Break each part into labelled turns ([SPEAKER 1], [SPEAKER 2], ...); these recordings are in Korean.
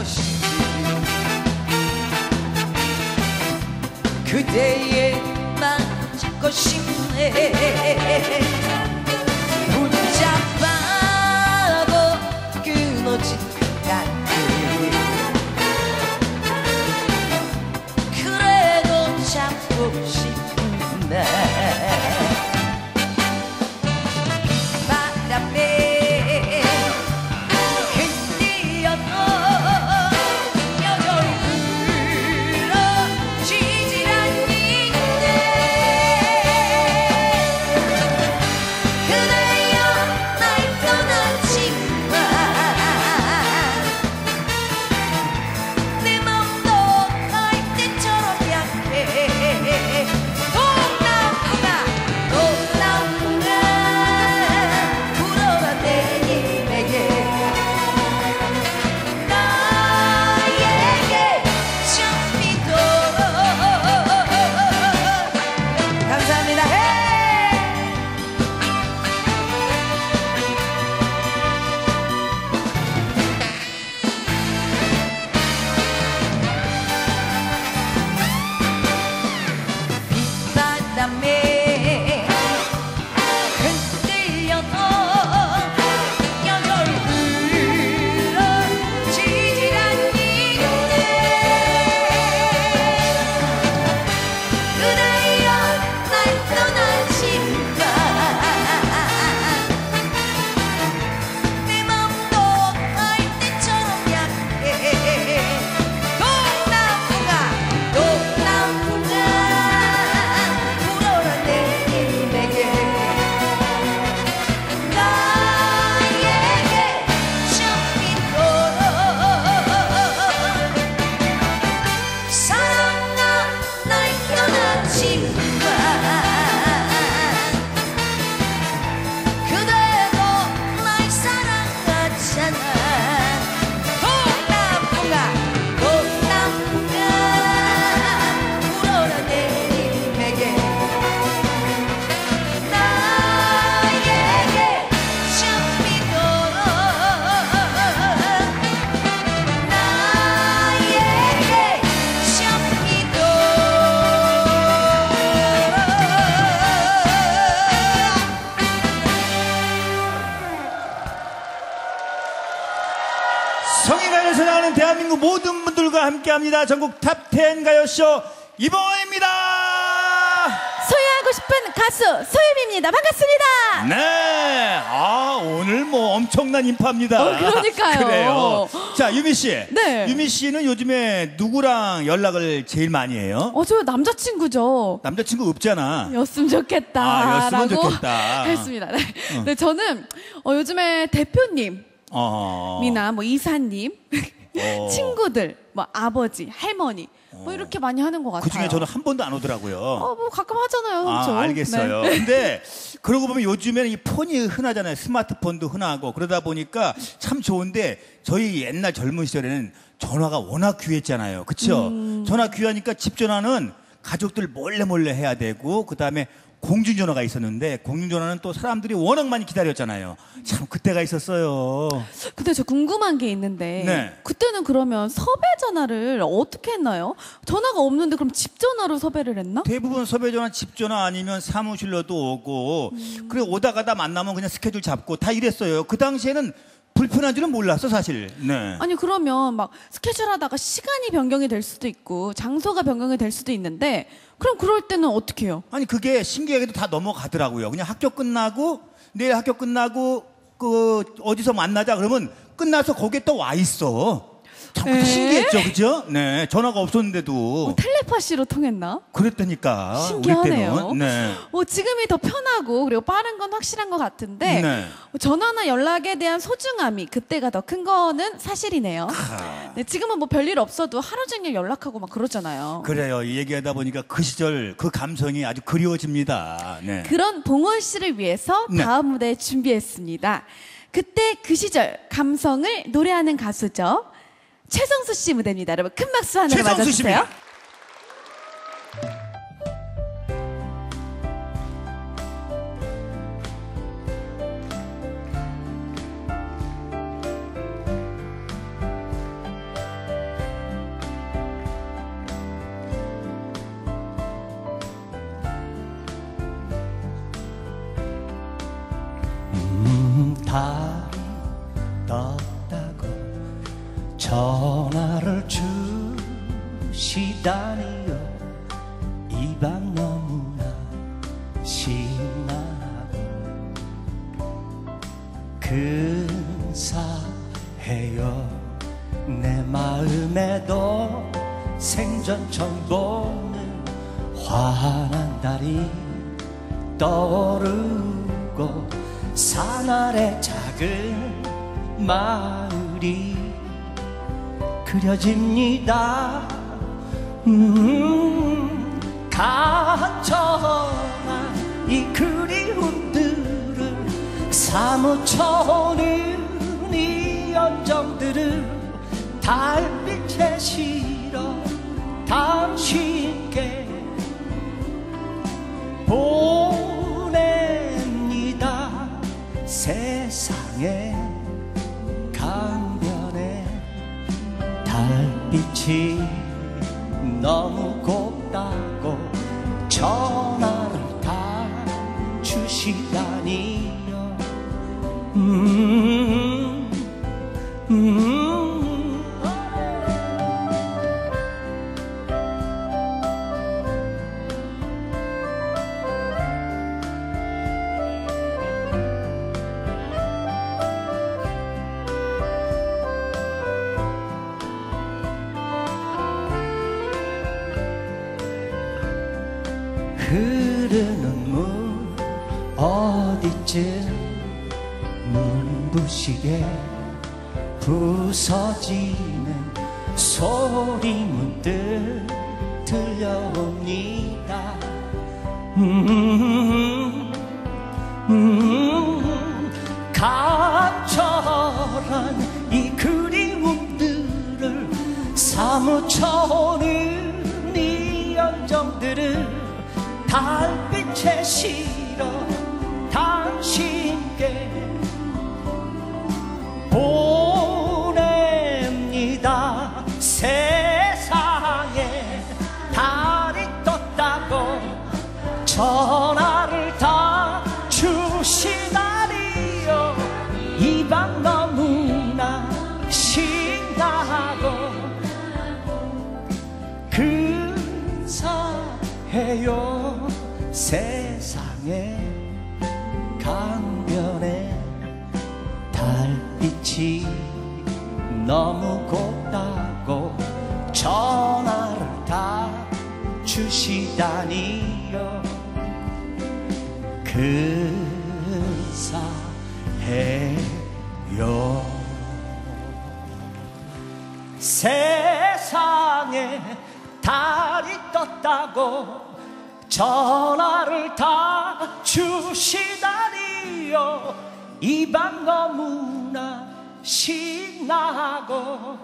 [SPEAKER 1] 것인지 그대의 맘 찾고 싶네 붙잡아도 끊어진 것 같아 그래도 잡고 싶은 날 바람에 흔들려도 여전히 흐려지질 않는데 그대여 날 떠났지만 내 맘도 날 때처럼 약해 동남풍아 동남풍아 불어라 내 입에게 나에게 잡히도록 감사합니다. 헤이! 빗바람에 흔들려도 여전히 흐려지질 않는데 그대여 날 떠나지만 내 맘도 날 때처럼 약해 동남풍아 동남풍아 불어라 내 입에게 나에게 잡히도록 사랑아 날 떠났지만 그대도 날 사랑하잖아 동남풍아 동남풍아 불어라 내 입에게 나에게 잡히도록 나에게 잡히도록
[SPEAKER 2] 성인가요에서 나오는 대한민국 모든 분들과 함께합니다. 전국 탑10 가요쇼 이봉원입니다.
[SPEAKER 3] 소유하고 싶은 가수 소유미입니다. 반갑습니다.
[SPEAKER 2] 네, 오늘 뭐 엄청난 인파입니다.
[SPEAKER 3] 그러니까요.
[SPEAKER 2] 그래요. 자, 유미 씨.
[SPEAKER 3] 네.
[SPEAKER 2] 유미 씨는 요즘에 누구랑 연락을 제일 많이 해요?
[SPEAKER 3] 저 남자친구죠.
[SPEAKER 2] 남자친구 없잖아.
[SPEAKER 3] 였으면 좋겠다.
[SPEAKER 2] 였으면
[SPEAKER 3] 라고
[SPEAKER 2] 좋겠다.
[SPEAKER 3] 했습니다. 네. 네, 저는 요즘에 대표님 미나 뭐 이사님 친구들 뭐 아버지 할머니 뭐 이렇게 많이 하는 것 같아요.
[SPEAKER 2] 그 중에 저는 한 번도 안 오더라고요.
[SPEAKER 3] 뭐 가끔 하잖아요. 그렇죠?
[SPEAKER 2] 알겠어요.
[SPEAKER 3] 네.
[SPEAKER 2] 근데 그러고 보면 요즘에는 이 폰이 흔하잖아요. 스마트폰도 흔하고 그러다 보니까 참 좋은데 저희 옛날 젊은 시절에는 전화가 워낙 귀했잖아요. 그렇죠? 전화 귀하니까 집 전화는 가족들 몰래 해야 되고 그다음에 공중전화가 있었는데 공중전화는 또 사람들이 워낙 많이 기다렸잖아요. 참 그때가 있었어요.
[SPEAKER 3] 근데 저 궁금한 게 있는데
[SPEAKER 2] 네.
[SPEAKER 3] 그때는 그러면 섭외 전화를 어떻게 했나요? 전화가 없는데 그럼 집 전화로 섭외를 했나?
[SPEAKER 2] 대부분 섭외전화 집전화 아니면 사무실로도 오고 그래 오다 가다 만나면 그냥 스케줄 잡고 다 이랬어요. 그 당시에는 불편한 줄은 몰랐어 사실. 네.
[SPEAKER 3] 아니 그러면 막 스케줄 하다가 시간이 변경이 될 수도 있고 장소가 변경이 될 수도 있는데 그럼 그럴 때는 어떻게 해요?
[SPEAKER 2] 아니 그게 신기하게도 다 넘어가더라고요. 그냥 학교 끝나고 내일 학교 끝나고 그 어디서 만나자 그러면 끝나서 거기에 또 와 있어. 참 그때 신기했죠, 그죠? 네, 전화가 없었는데도
[SPEAKER 3] 텔레파시로 통했나?
[SPEAKER 2] 그랬다니까.
[SPEAKER 3] 신기하네요.
[SPEAKER 2] 우리 때는. 네.
[SPEAKER 3] 지금이 더 편하고 그리고 빠른 건 확실한 것 같은데
[SPEAKER 2] 네.
[SPEAKER 3] 전화나 연락에 대한 소중함이 그때가 더 큰 거는 사실이네요. 네, 지금은 뭐 별일 없어도 하루 종일 연락하고 막 그러잖아요.
[SPEAKER 2] 그래요. 이 얘기하다 보니까 그 시절 그 감성이 아주 그리워집니다. 네.
[SPEAKER 3] 그런 봉원 씨를 위해서
[SPEAKER 2] 네.
[SPEAKER 3] 다음 무대 준비했습니다. 그때 그 시절 감성을 노래하는 가수죠. 최성수 씨 무대입니다. 여러분 큰 박수 하나로
[SPEAKER 2] 최성수
[SPEAKER 3] 맞아주세요.
[SPEAKER 2] 씨입니다.
[SPEAKER 4] 달이 떴다고 전화를 주시다니요. 이 밤 너무나 신나고 근사해요. 내 마음에도 생전 처음 보는 환한 달이 떠오르고 산 아래 작은 마을이 그려집니다. 간절한 이 그리움들을 사무쳐오는 이 연정들을 달빛에 실어 당신께 보냅니다. 세상의 강변에 달빛이 너무 곱다고 전화를 다 주시다니요. 흐르는 물 어디쯤 눈부시게 부서지는 소리 문득 들려옵니다. 간절한 이 그리움들을 사무쳐오는 이 연정들을 달빛에 실어 당신께 보냅니다. 세상에 달이 떴다고 전화를 다 주시다니요. 이 밤 너무나 신나고 근사해요. 세상에 강변에 달빛이 너무 곱다고 전화를 다 주시다니요. 근사해요. 세상에 달이 떴다고 전화를 다 주시다니요. 이 밤 너무나 신나고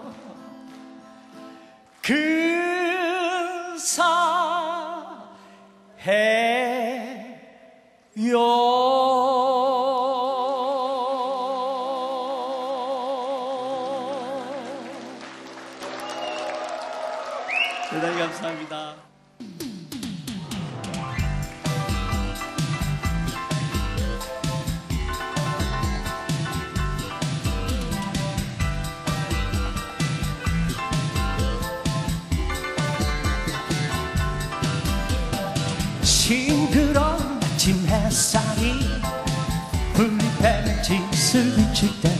[SPEAKER 4] 근사해요. 대단히 감사합니다. 싱그러운 아침 햇살이 불펜에 짓을 비칠 때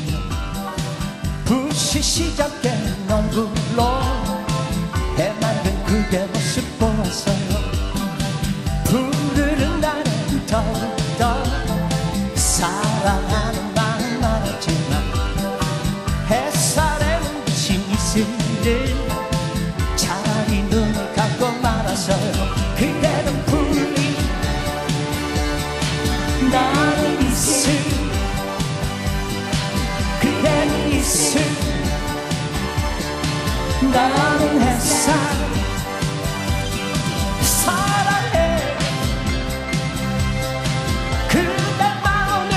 [SPEAKER 4] 부시시 잡게 얼굴로 해 만든 그대 모습 보았어요. 푸르른 날엔 더욱더 사랑하는 마음 많았지만 햇살에 눈부신 이슬을 차라리 눈을 감고 말았어요. 그대는 풀리 나는 이슬 그대는 이슬 나는 햇살 사랑해 그대 마음을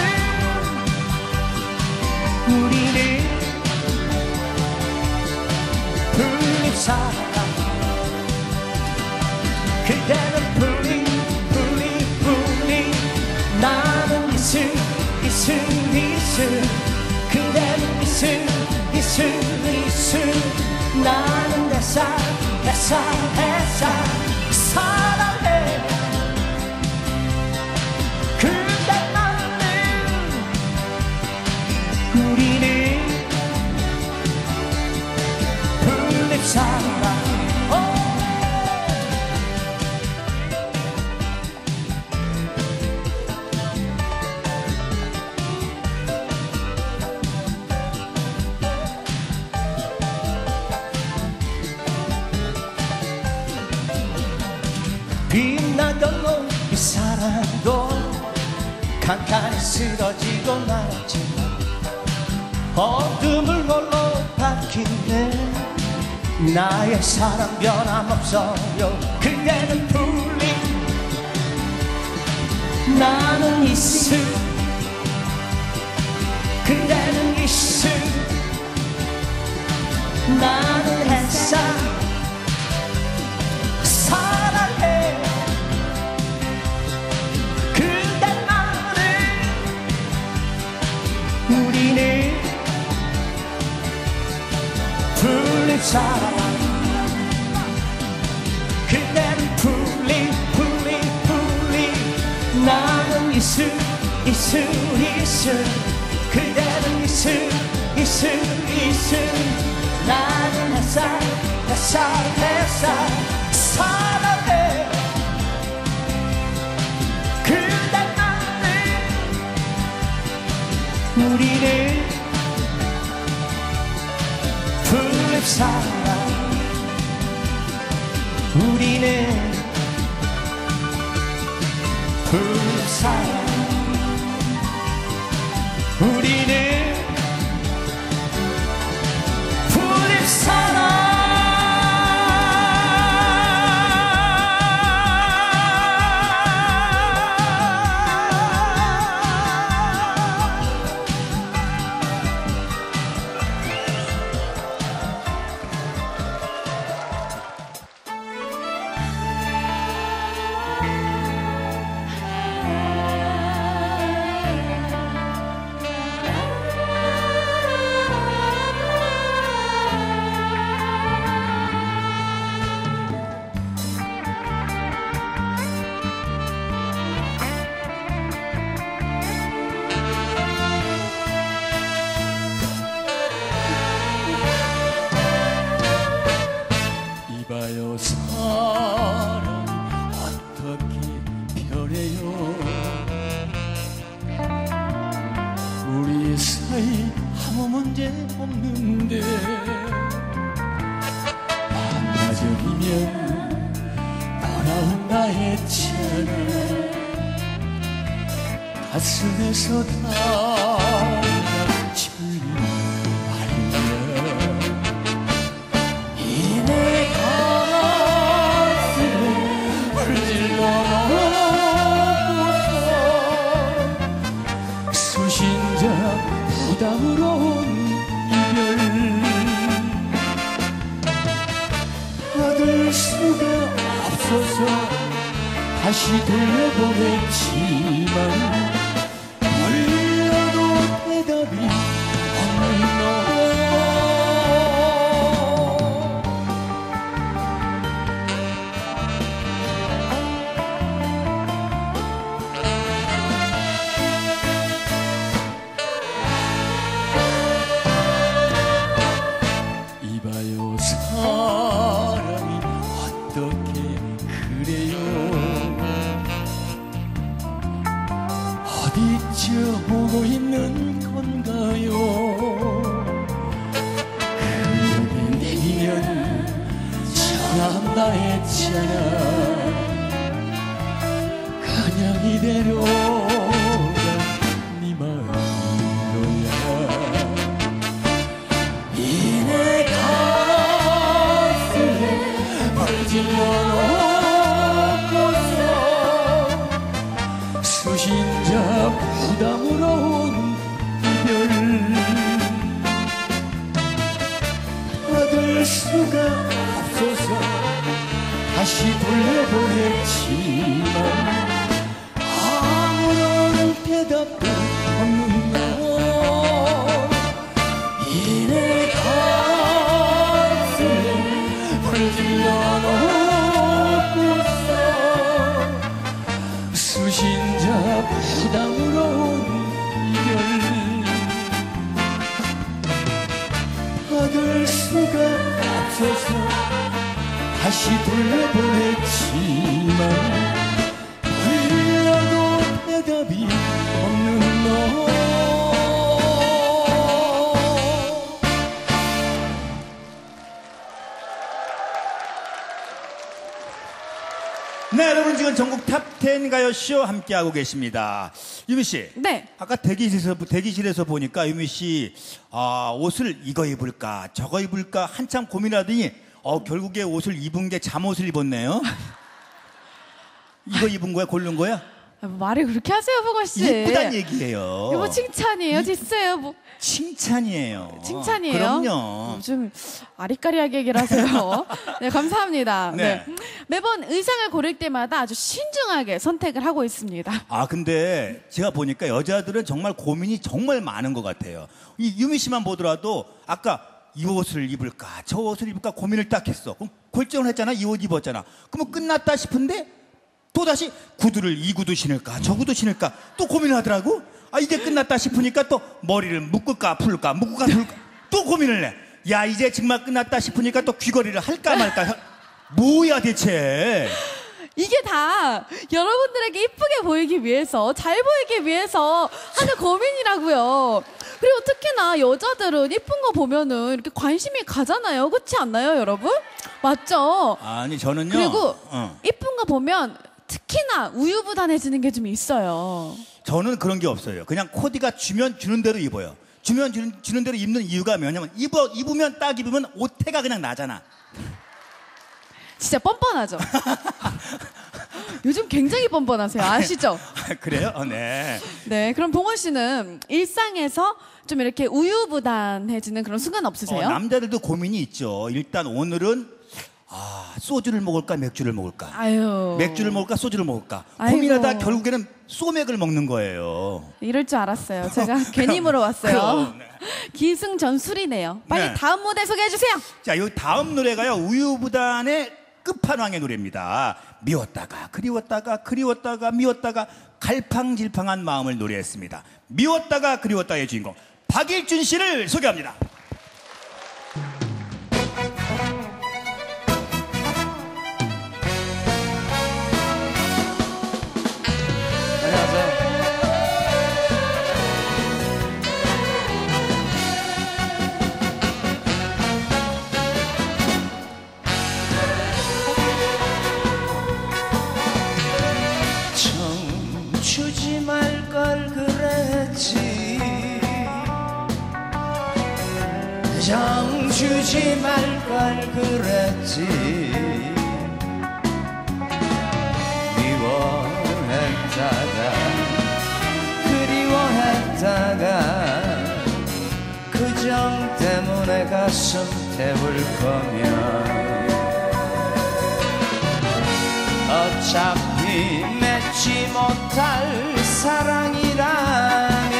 [SPEAKER 4] 우리는 풀리 사랑 그대는 풀리 풀리 풀리 나는 이슬 이슬 이슬 나는 내 삶 사랑해 그대만을 우리는 분립사랑 빛나던 이 사랑도 칸칸이 쓰러지고 말았지만 어둠을 홀로 밝히네 나의 사랑 변함없어요 그대는 풀린 나는 이슬 그대는 이슬 나는 햇살 사랑해 그대만을 우리는 풀립사랑 그대는 풀립 나는 이슬 그대는 이슬 나는 햇살 사랑해 그대만을 우리는 풀립사랑 우리는 풀립사랑 우리는 풀립사랑
[SPEAKER 5] 이봐요 사랑 어떻게 변해요 우리 사이 아무 문제 없는데 반나절이면 돌아온다 했잖아 가슴에서 다 질린 말이야 이내 가슴에 불질러 놓고서 수신자 부담으로 온 이별 받을 수가 없어서 다시 돌려보냈지만 불러도 대답이 없는 너 이봐요 사랑이 어떻게 그래요 어디쯤 보고 있는 건가요 그녀에 내리면 전화한다 했잖아 그냥 이대로가 네 마음인 거야 이내 가슴에 불질러 놓고서 수신자 부담으로 온 이별 받을 수가 없어서 다시 돌려보냈지만 아무런 대답도 없는 너 이내 가 수가 없어서 다시 돌려보냈지만 불러도 대답이 없는 너.
[SPEAKER 2] 네, 여러분 지금 전국 탑10 가요쇼 함께하고 계십니다. 유미 씨.
[SPEAKER 3] 네.
[SPEAKER 2] 아까 대기실에서 보니까 유미 씨, 옷을 이거 입을까, 저거 입을까 한참 고민하더니, 결국에 옷을 입은 게 잠옷을 입었네요. 이거 입은 거야? 고른 거야?
[SPEAKER 3] 말을 그렇게 하세요, 보건 씨.
[SPEAKER 2] 이쁘단 얘기예요.
[SPEAKER 3] 이거 칭찬이에요, 디스예요, 뭐.
[SPEAKER 2] 칭찬이에요.
[SPEAKER 3] 칭찬이에요?
[SPEAKER 2] 그럼요.
[SPEAKER 3] 요즘 아리까리하게 얘기를 하세요. 네, 감사합니다.
[SPEAKER 2] 네.
[SPEAKER 3] 네. 매번 의상을 고를 때마다 아주 신중하게 선택을 하고 있습니다.
[SPEAKER 2] 근데 제가 보니까 여자들은 정말 고민이 정말 많은 것 같아요. 이 유미 씨만 보더라도 아까 이 옷을 입을까, 저 옷을 입을까 고민을 딱 했어. 그럼 결정을 했잖아. 이 옷 입었잖아. 그러면 끝났다 싶은데 또다시 이 구두 신을까, 저 구두 신을까 또 고민을 하더라고. 이제 끝났다 싶으니까 또 머리를 묶을까 풀까, 묶을까 풀까 또 고민을 해. 야, 이제 정말 끝났다 싶으니까 또 귀걸이를 할까 말까. 뭐야 대체.
[SPEAKER 3] 이게 다 여러분들에게 이쁘게 보이기 위해서, 잘 보이기 위해서 하는 고민이라고요. 그리고 특히나 여자들은 이쁜 거 보면은 이렇게 관심이 가잖아요. 그렇지 않나요, 여러분? 맞죠?
[SPEAKER 2] 아니, 저는요.
[SPEAKER 3] 그리고 이쁜 거 보면 특히나 우유부단해지는 게 좀 있어요.
[SPEAKER 2] 저는 그런 게 없어요. 그냥 코디가 주면 주는 대로 입어요. 주는 대로 입는 이유가 뭐냐면 입으면 딱 입으면 옷태가 그냥 나잖아.
[SPEAKER 3] 진짜 뻔뻔하죠? 요즘 굉장히 뻔뻔하세요. 아시죠?
[SPEAKER 2] 그래요? 네.
[SPEAKER 3] 네, 그럼 봉원 씨는 일상에서 좀 이렇게 우유부단해지는 그런 순간 없으세요?
[SPEAKER 2] 남자들도 고민이 있죠. 일단 오늘은 소주를 먹을까 맥주를 먹을까.
[SPEAKER 3] 아유.
[SPEAKER 2] 맥주를 먹을까 소주를 먹을까.
[SPEAKER 3] 아이고.
[SPEAKER 2] 고민하다 결국에는 소맥을 먹는 거예요.
[SPEAKER 3] 이럴 줄 알았어요. 제가 괜히 물어봤어요.
[SPEAKER 2] 네.
[SPEAKER 3] 기승전술이네요. 빨리
[SPEAKER 2] 네.
[SPEAKER 3] 다음 무대 소개해 주세요.
[SPEAKER 2] 자, 이 다음 노래가요. 우유부단의 끝판왕의 노래입니다. 미웠다가 그리웠다가 미웠다가 갈팡질팡한 마음을 노래했습니다. 미웠다가 그리웠다의 주인공 박일준 씨를 소개합니다.
[SPEAKER 4] 주지 말 걸 그랬지 정 주지 말 걸 그랬지 미워했다가 그리워했다가 그 정 때문에 가슴 태울 거면 어차피 맺지 못할 사랑이라면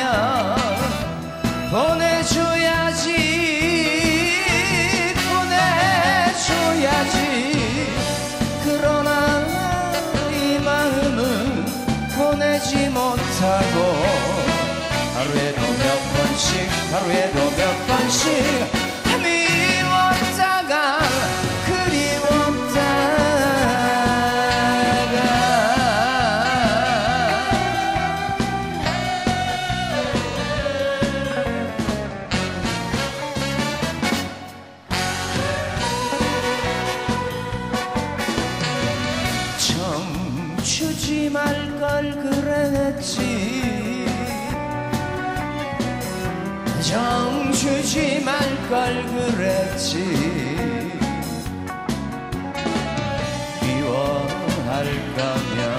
[SPEAKER 4] 보내줘야지 그러나 이 마음은 보내지 못하고 하루에도 몇 번씩 미웠다가 주지 말 걸 그랬지 정 주지 말 걸 그랬지 미워할 거면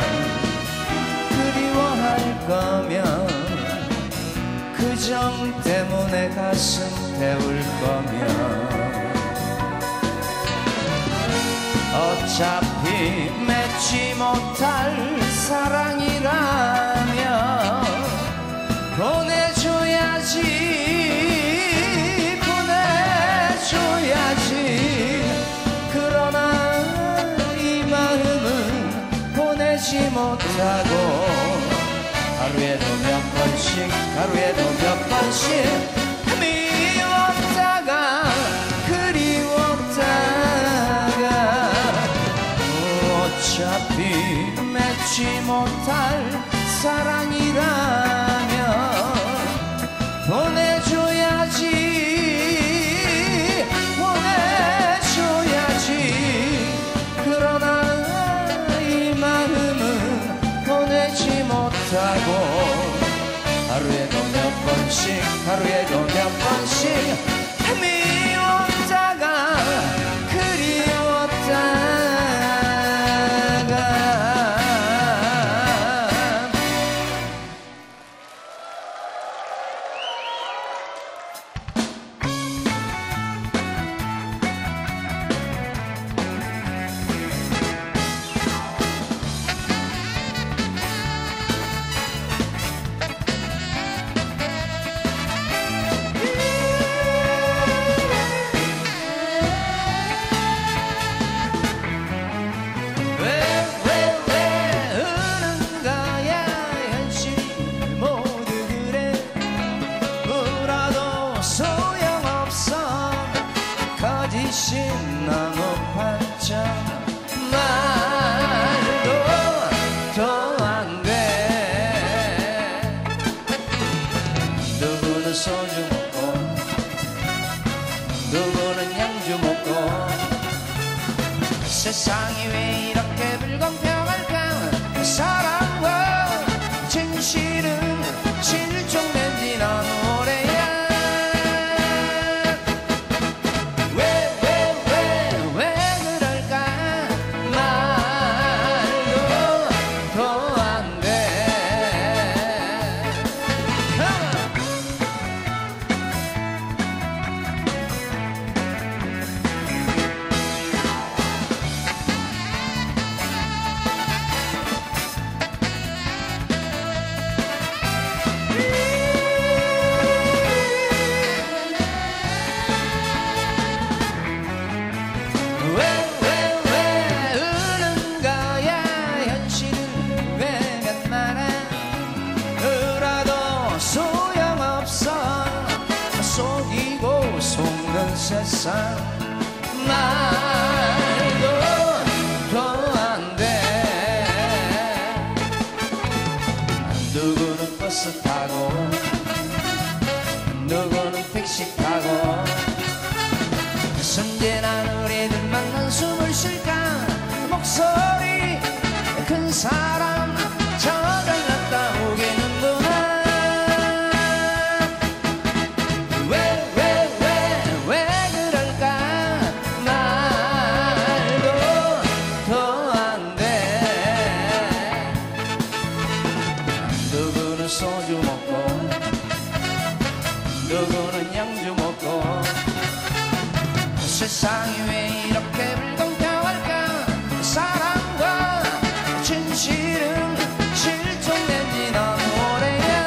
[SPEAKER 4] 그리워할 거면 그 정 때문에 가슴 태울 거면 어차피 맺지 못할 사랑이라면 보내줘야지 그러나 이 마음은 보내지 못하고 하루에도 몇 번씩 미웠다가 그리 잊지 못할 사랑이라면 보내줘야지 보내줘야지 그러나 이 마음은 보내지 못하고 하루에도 몇 번씩 미웠다가 그리웠다가 나무 반짝 말도 더 안 돼 누구는 소주 먹고 누구는 양주 먹고 세상이 왜 이렇게 불공평할까 사랑과 진실은 실종된 지난 노래야 세상 말도 더 안 돼 누구는 버스 타고 누구는 택시 타고 언제나 우리들만 한숨을 쉴까 목소리 큰 사람 저들 갔다 오겠는구나 소주 먹고 누구는 양주 먹고 세상이 왜 이렇게 불공평할까 사랑과 진실은 실종된 지난 노래야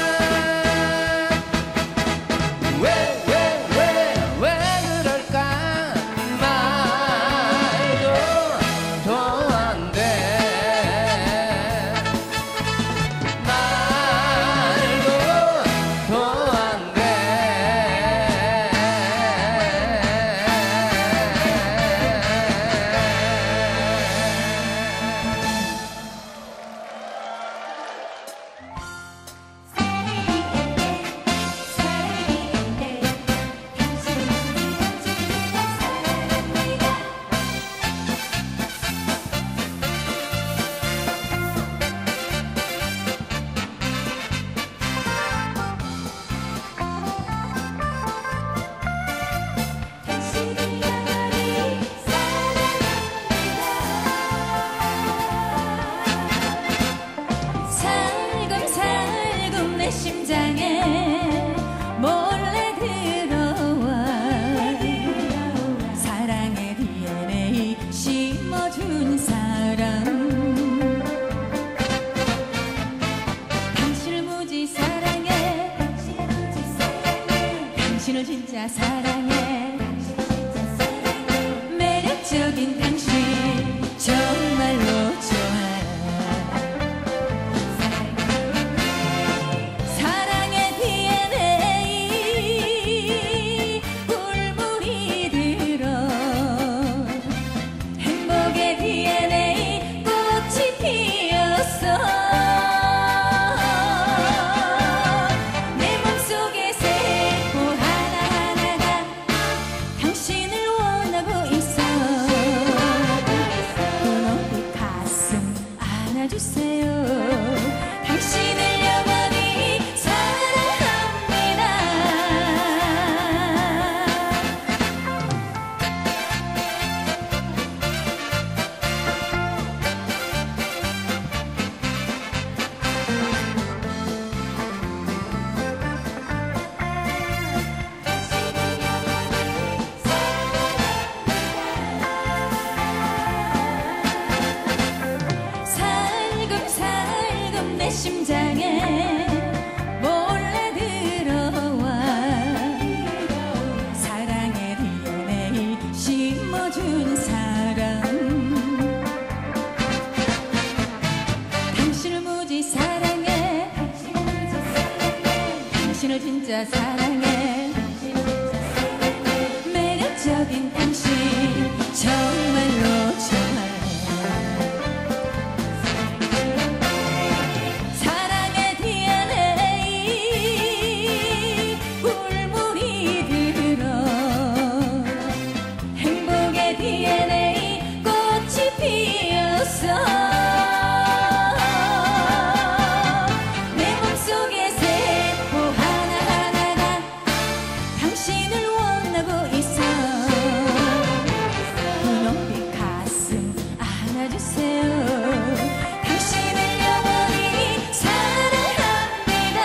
[SPEAKER 4] 왜 그럴까 말도 더 안 돼
[SPEAKER 1] 인상적인 당신 정말로 좋아요. 사랑의 DNA 꿀물이 들어 행복의 DNA 꽃이 피었어. 내 몸속의 세포 하나하나가 당신을 원하고 있어. 분홍빛 가슴 안아주세요. 당신을 영원히 사랑합니다.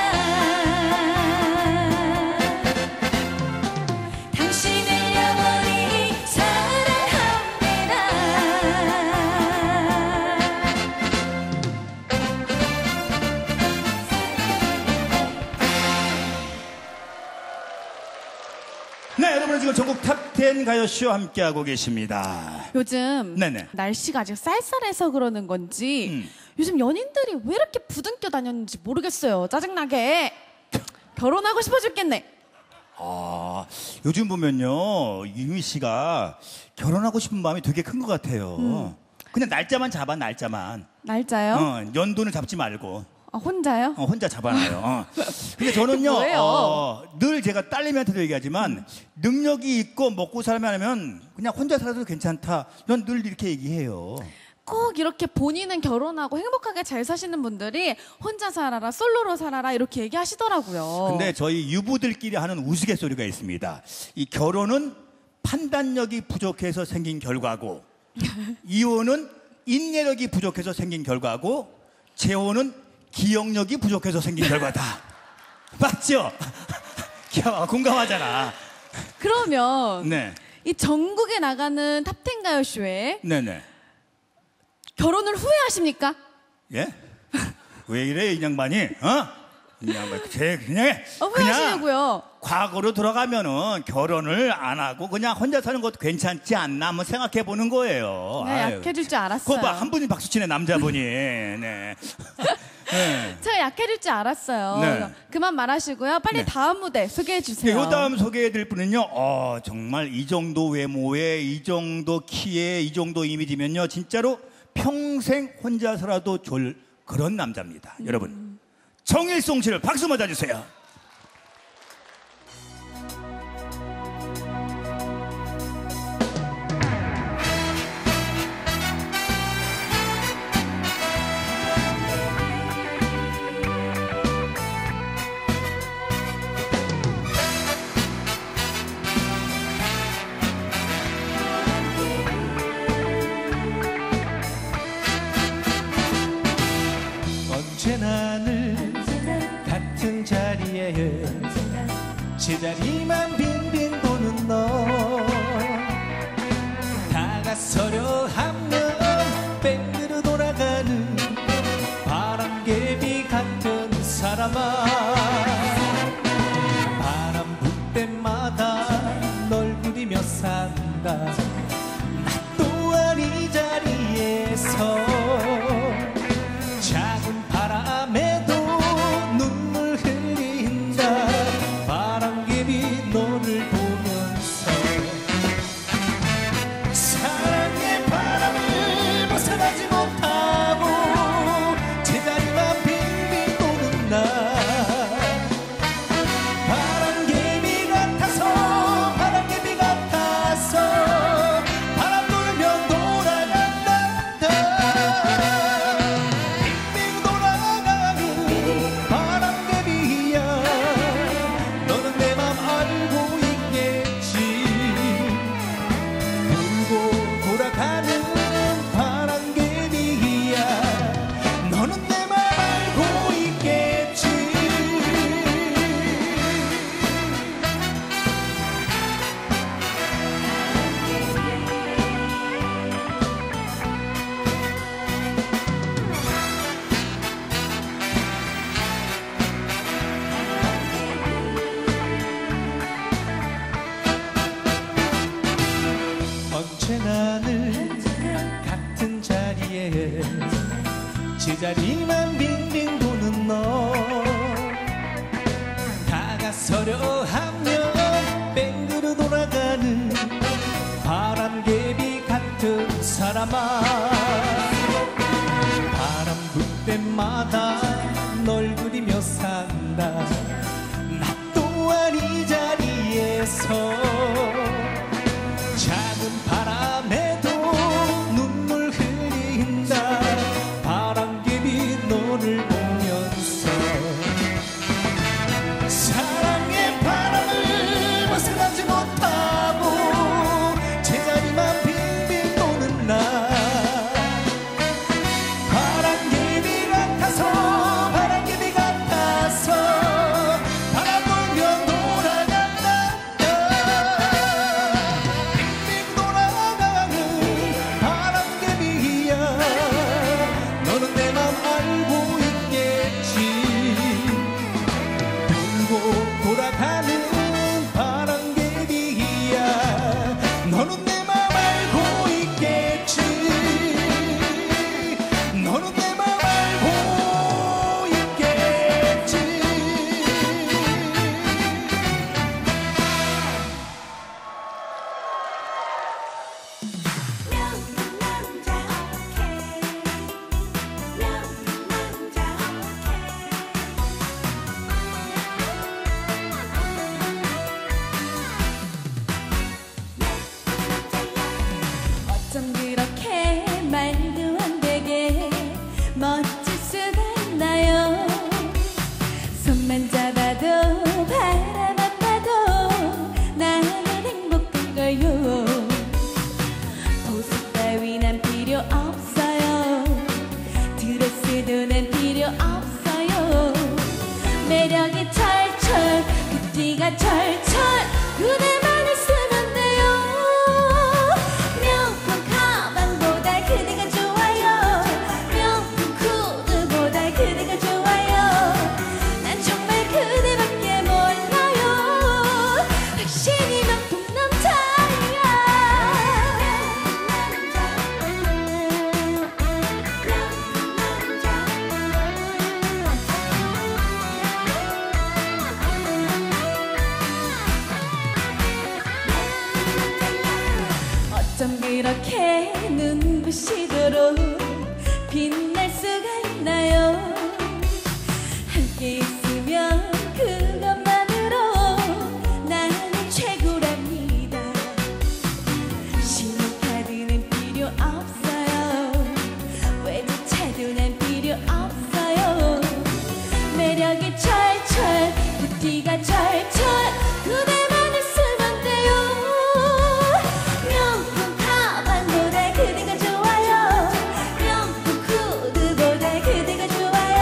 [SPEAKER 1] 당신을 영원히 사랑합니다.
[SPEAKER 2] 네, 여러분은 지금 전국 탑10 가요쇼 함께하고 계십니다.
[SPEAKER 3] 요즘
[SPEAKER 2] 네네.
[SPEAKER 3] 날씨가 아직 쌀쌀해서 그러는 건지 요즘 연인들이 왜 이렇게 부둥켜 다녔는지 모르겠어요. 짜증나게. 결혼하고 싶어 죽겠네.
[SPEAKER 2] 아, 요즘 보면요, 유미 씨가 결혼하고 싶은 마음이 되게 큰 것 같아요. 그냥 날짜만 잡아, 날짜만.
[SPEAKER 3] 날짜요?
[SPEAKER 2] 연도는 잡지 말고.
[SPEAKER 3] 아, 혼자요?
[SPEAKER 2] 혼자 잡아놔요. 근데 저는요,
[SPEAKER 3] 뭐예요?
[SPEAKER 2] 늘 제가 딸내미한테도 얘기하지만, 능력이 있고 먹고 살면 그냥 혼자 살아도 괜찮다. 전 늘 이렇게 얘기해요.
[SPEAKER 3] 꼭 이렇게 본인은 결혼하고 행복하게 잘 사시는 분들이 혼자 살아라, 솔로로 살아라 이렇게 얘기하시더라고요.
[SPEAKER 2] 근데 저희 유부들끼리 하는 우스갯소리가 있습니다. 이 결혼은 판단력이 부족해서 생긴 결과고, 이혼은 인내력이 부족해서 생긴 결과고, 재혼은 기억력이 부족해서 생긴 결과다. 맞죠? 공감하잖아.
[SPEAKER 3] 그러면
[SPEAKER 2] 네.
[SPEAKER 3] 이 전국에 나가는 탑10 가요쇼에
[SPEAKER 2] 네네.
[SPEAKER 3] 결혼을 후회하십니까?
[SPEAKER 2] 예? 왜 이래, 이 양반이? 이 양반, 그냥
[SPEAKER 3] 후회하시냐고요?
[SPEAKER 2] 과거로 돌아가면은 결혼을 안 하고 그냥 혼자 사는 것도 괜찮지 않나 한번 생각해 보는 거예요.
[SPEAKER 3] 네,
[SPEAKER 2] 아유.
[SPEAKER 3] 약해질 줄 알았어요.
[SPEAKER 2] 그거 봐, 한 분이 박수 치네, 남자분이. 네. 네.
[SPEAKER 3] 제가 약해질 줄 알았어요.
[SPEAKER 2] 네.
[SPEAKER 3] 그만 말하시고요. 빨리
[SPEAKER 2] 네.
[SPEAKER 3] 다음 무대 소개해 주세요.
[SPEAKER 2] 요 다음 소개해 드릴 분은요, 정말 이 정도 외모에, 이 정도 키에, 이 정도 이미지면요, 진짜로 평생 혼자서라도 졸 그런 남자입니다. 여러분. 정일송 씨를 박수 맞아주세요.
[SPEAKER 5] 언제나 늘 같은 자리에 제자리만 빙빙 도는 너 다가서려 하면 뺑그려 돌아가는 바람개비 같은 사람아 바람 불 때마다 널 그리며 산다 나 또한 이 자리에서 작은 바람에도 눈물 흘린다 바람개비 너를 보면서 사랑의 바람을 벗어나지 못하고 제자리만 빙빙 도는 나 바람개비 같아서 바람개비 같아서 바람 불면 돌아간단다 빙빙 돌아가는 바람개비야 너는 내 맘 알고 있겠지 돌고 돌아가는 바람개비야 너는 내 맘 알고 있겠지 언제나 늘 같은 자리에 제자리만 빙빙 도는 너 다가서려 하면 뺑그려 돌아가는 사람아 바람 불 때마다 널 그리며 산다 나 또한 이 자리에서 작은 바람에도 눈물 흘린다 바람개비 너를 보면서 사랑의 바람을 벗어나지 못하고 제자리만 빙빙 도는 나 바람개비 같아서 바람개비 같아서 바람 불며 돌아간다 빙빙 돌아가는 바람개비야 너는 내 맘 알고 있겠지 돌고 돌아가는 바람개비야 너는 내 맘 알고 있겠지 너는 내 맘 알고 있겠지
[SPEAKER 1] 어쩜 그렇게 말도 안 되게 멋질 수가 있나요 손만 잡아도 바라만 봐도 나는 행복한걸요 보석 따윈 필요 없어요 드레스도 난 필요 없어요 매력이 철철 그 띠가 철철 그대만 있으면 돼요 명품 가방보다 그대가 좋아요 명품 구두보다 그대가 좋아요 난 정말 그대밖에 몰라요 당신이 명품 어쩜 그렇게 눈부시도록 빛날 수가 있나요 함께 있으면 그것만으로 나는 최고랍니다 신용카드는 필요 없어요 외제차도 난 필요 없어요 매력이 철철 그 띠가 철철 그대만 있으면 돼요 명품 가방보다 그대가 좋아요 명품 구두보다 그대가 좋아요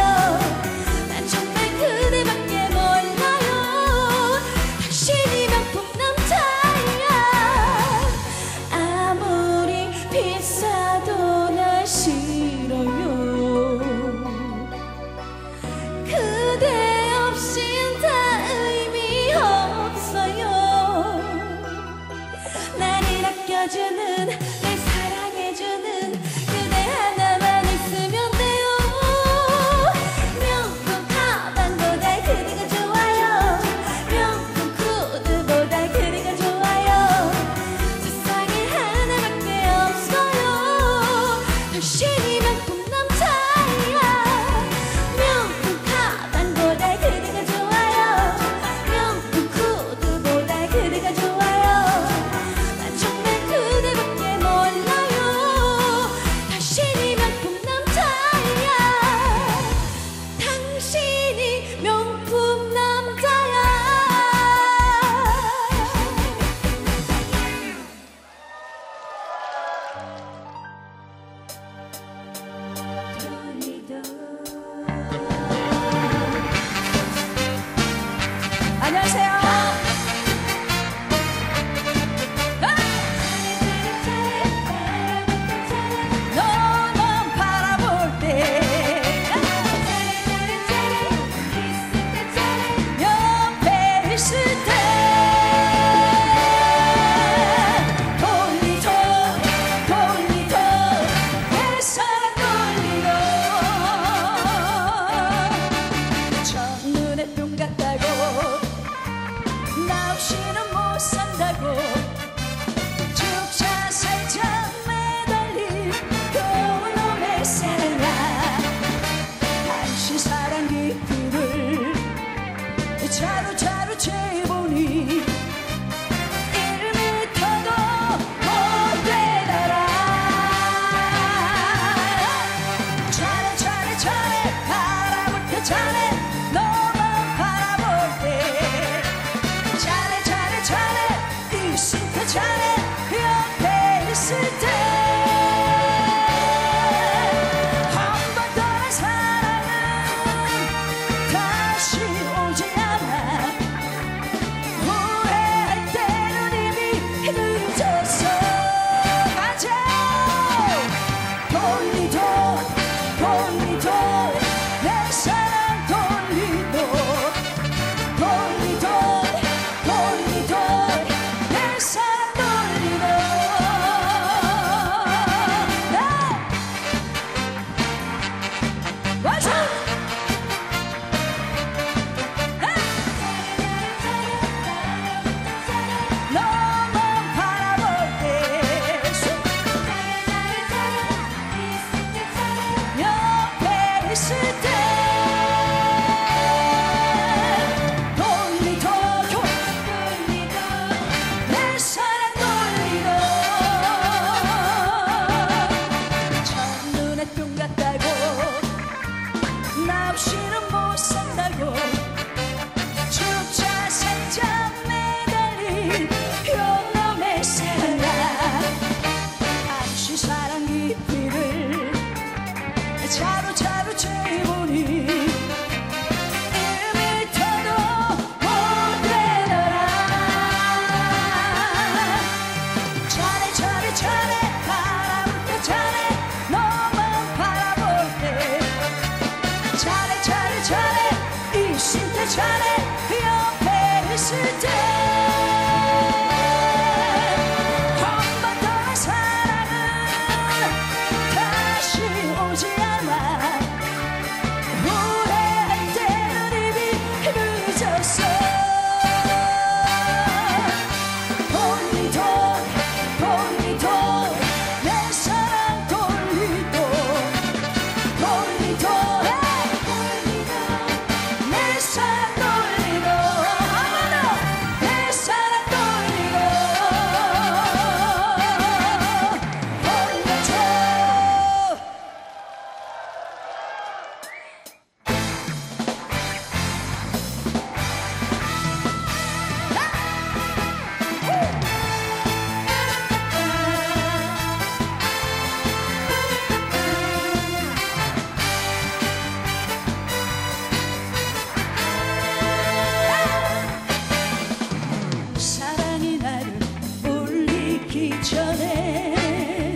[SPEAKER 1] 있을 때 한 번 떠난 사랑은 다시 오지 않아 후회할 때는 이미 늦었어 맞아 돌리도 돌리도 내 사랑 돌리도 돌리도 돌리도 내 사랑 돌리도 와서 너만 바라볼 때 옆에 있을 때 돌리도 돌리도 내 사랑 돌리도 첫눈에 뿅 갔다고 나 없이는 못 산다고 죽자 살짝 매달린 요놈의 사랑 다시 사랑 깊이를 차로차로 재보니 1미터도 못 되더라 잘해 잘해 잘해 바라볼 때 잘해 너만 바라볼 때 잘해 잘해 잘해 있을 때 잘해 옆에 있을 때 한 번 떠난 사랑은 다시 오지 않아 후회할 때는 이미 늦었어 돌리도 돌리도 내 사랑 돌리도 돌리도 돌리도 내 사랑 돌리도 아마도 내 사랑 돌리도 돌려줘 사랑이 나를 울리기 전에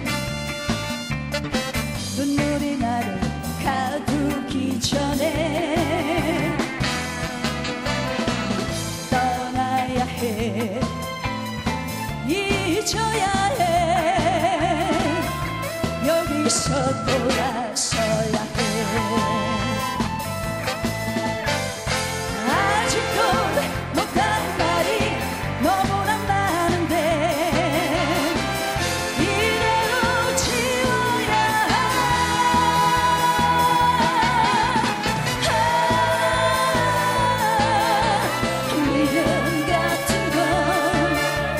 [SPEAKER 1] 눈물이 나를 가두기 전에 떠나야 해 잊어야 해 여기서 돌아서야 해 아직도 못한 말이 너무나 많은데 이대로 지워야 미련 같은 건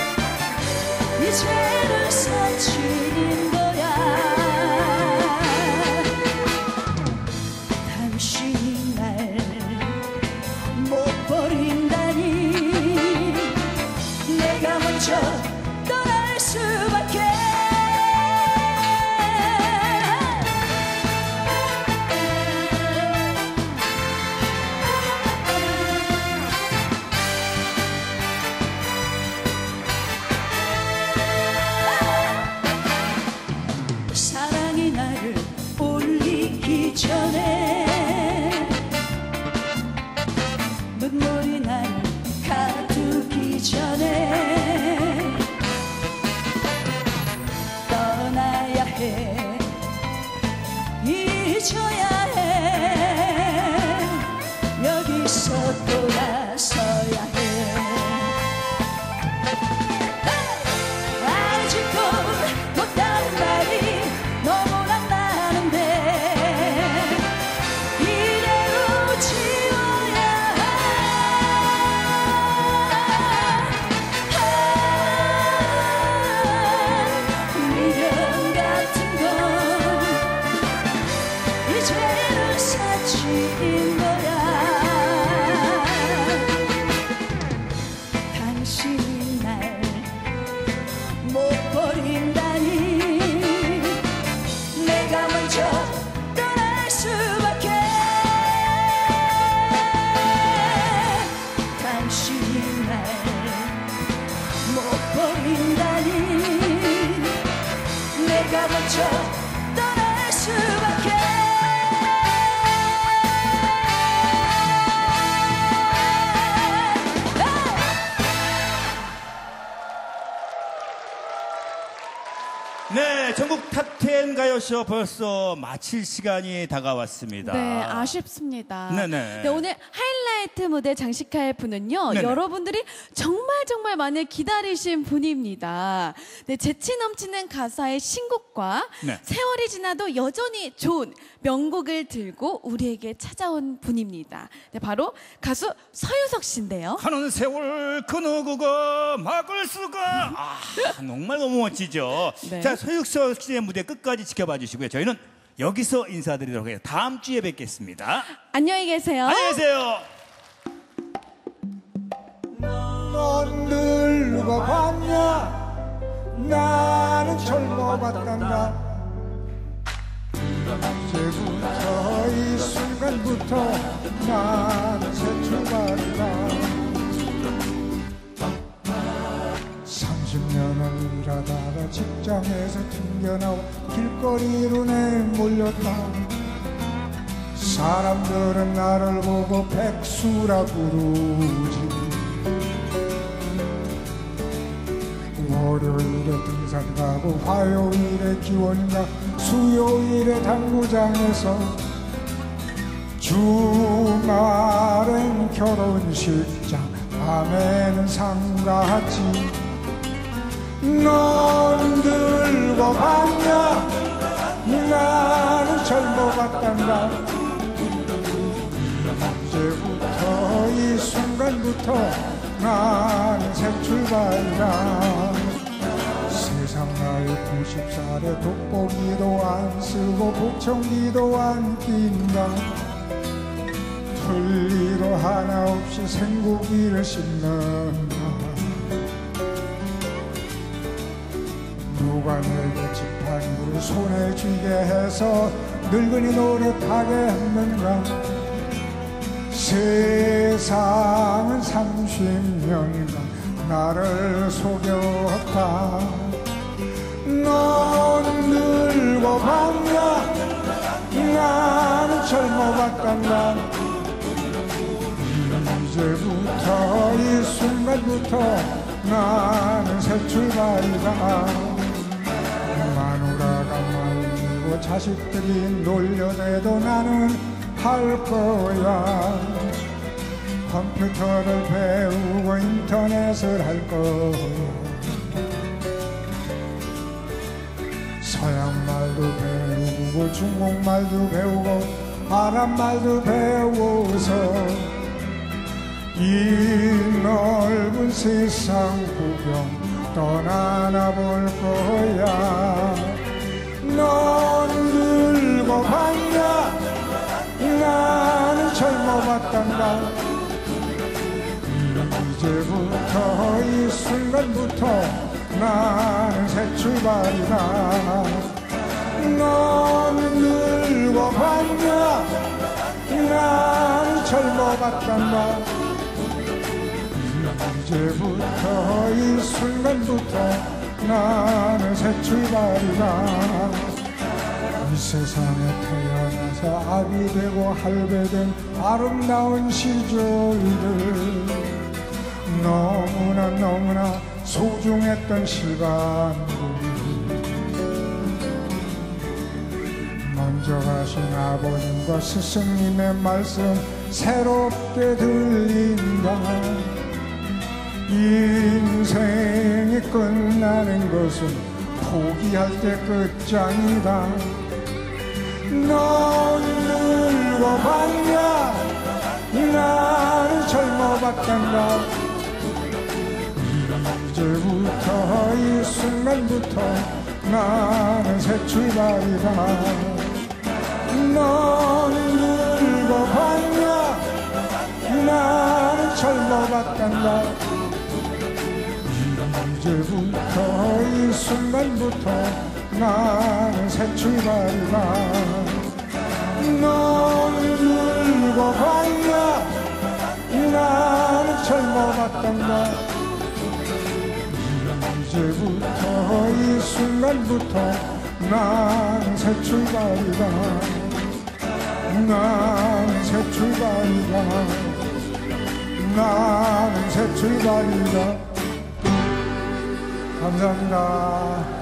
[SPEAKER 1] 이제는 사치인 거야 당신이 날 못 버린다니 내가 먼저 떠날 수밖에 버린다니 내가 먼저 떠날 수밖에 당신이 날 못 버린다니 내가 먼저 떠날 수밖에
[SPEAKER 2] 네, 전국 탑10 가요쇼 벌써 마칠 시간이 다가왔습니다.
[SPEAKER 3] 네, 아쉽습니다.
[SPEAKER 2] 네네.
[SPEAKER 3] 네, 오늘 하이라이트 무대 장식할 분은요,
[SPEAKER 2] 네네.
[SPEAKER 3] 여러분들이 정말 많이 기다리신 분입니다. 네, 재치 넘치는 가사의 신곡과
[SPEAKER 2] 네.
[SPEAKER 3] 세월이 지나도 여전히 좋은 명곡을 들고 우리에게 찾아온 분입니다. 네, 바로 가수 서유석 씨인데요.
[SPEAKER 2] 가는 세월 그 누구가 막을 수가 정말 너무 멋지죠.
[SPEAKER 3] 네.
[SPEAKER 2] 자, 서유석 씨의 무대 끝까지 지켜봐 주시고요. 저희는 여기서 인사드리도록 해요. 다음 주에 뵙겠습니다.
[SPEAKER 3] 안녕히 계세요.
[SPEAKER 2] 안녕히 계세요.
[SPEAKER 5] 넌 늙어봤냐 나는 젊어봤단다 이제부터 이 순간부터 나는 새 출발이다 30년을 일하다가 직장에서 튕겨나와 길거리로 내몰렸다 사람들은 나를 보고 백수라 부르지 월요일에 등산 가고 화요일에 기원 가 수요일에 당구장에서 주말엔 결혼식장 밤에는 상가지 넌 늙어봤냐 나는 젊어봤단다 이제부터 이 순간부터 나는 새 출발이다 세상 나이 90살에 돋보기도 안 쓰고 보청기도 안 낀다 틀니도 하나 없이 생고기를 씹는다 누가 내게 지팡이를 손에 쥐게 해서 늙은이 노릇하게 했는가 세상은 30년간 나를 속였다 넌 늙어봤냐 나는 젊어봤단다 이제부터 이 순간부터 나는 새 출발이다 마누라가 말리고 자식들이 놀려대도 나는 할 거야 컴퓨터를 배우고 인터넷을 할 거야 서양말도 배우고 중국말도 배우고 아랍말도 배워서 이 넓은 세상 구경 떠나나 볼 거야 넌 늙어봤냐 나는 젊어봤단다 이제부터 이 순간부터 나는 새 출발이다 넌 늙어봤냐 나는 젊어봤단다 이제부터 이 순간부터 나는 새 출발이다 이 세상에 태어나서 아기 되고 할배된 아름다운 시절들 너무나 소중했던 시간들 먼저 가신 아버님과 스승님의 말씀 새롭게 들린다 인생이 끝나는 것은 포기할 때 끝장이다 넌 늙어봤냐 나는 젊어봤단다 이제부터 이 순간부터 나는 새 출발이다 넌 늙어봤냐 나는 젊어봤단다 이제부터 이 순간부터 나는 새 출발이다. 넌 늙어간다. 나는 젊어갔단다. 이제부터 이 순간부터 나는 새 출발이다. 나는 새 출발이다. 나는 새 출발이다. 감사합니다.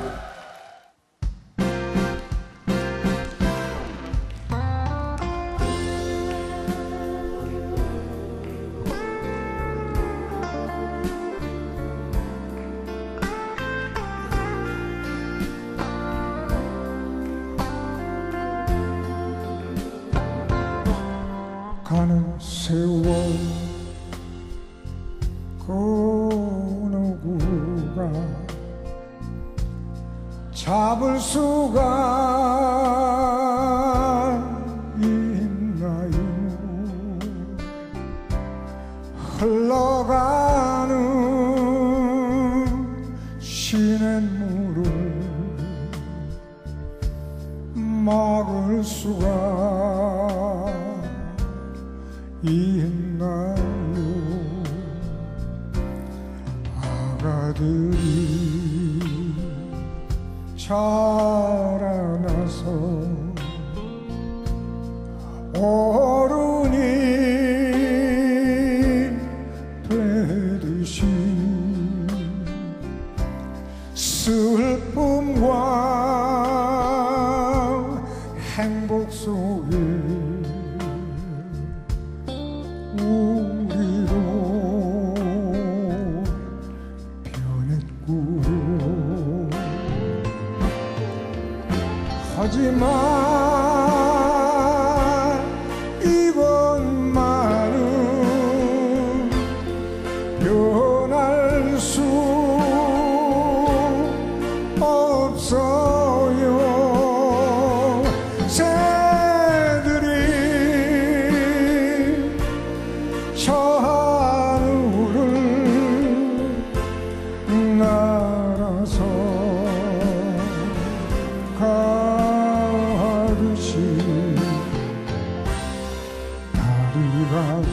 [SPEAKER 5] 가는 세월 그 누구가 잡을 수가 있나요? 흘러가는 시냇물을 막을 수가 있나요? 아가들이 자라나서 어른이 되듯이 슬픔과 행복 속에 우리도 변했구요. 하지만 이것만은 변할 수 없어요. 새들이 저 하늘을 날아서 가듯이 달이 가고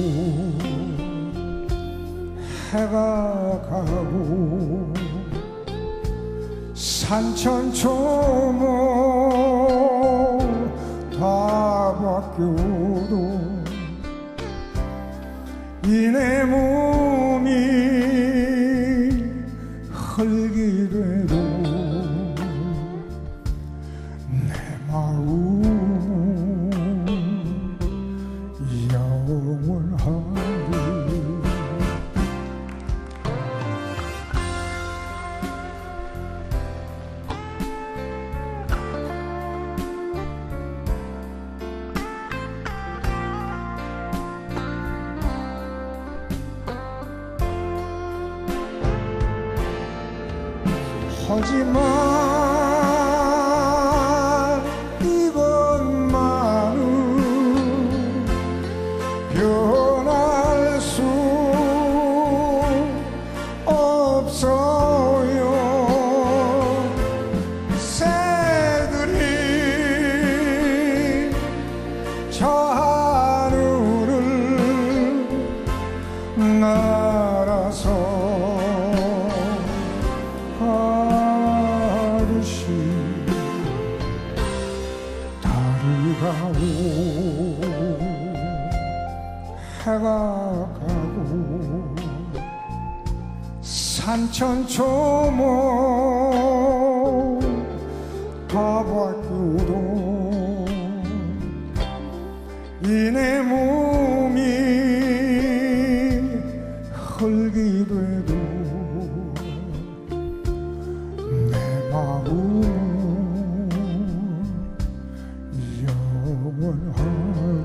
[SPEAKER 5] 해가 가고 산천초모 다 바뀌어도 이내 몸이 흙이 돼도 내 마음은 영원하리. 하지만 이것만은 변할 수 없어요. 새들이 저 하늘을 날아서 가고 해가 가고 산천초모 다 바뀌어도 이내 몸이 흙이 돼도 내 마음 영원하리.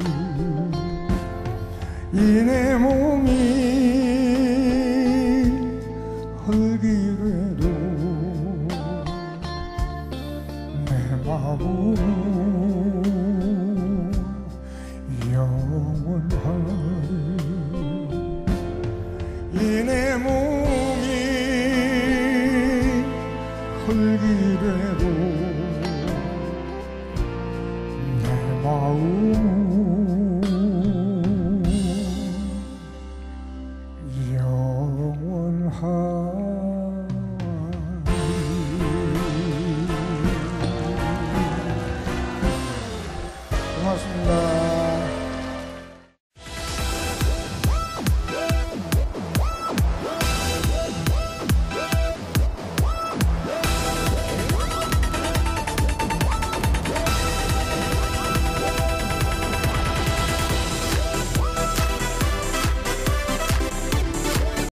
[SPEAKER 5] 이내 몸이 흙이 돼도 내 마음 영원하리. 이내 몸이 힘들기래도 내 마음은 영원하리. 고맙습니다.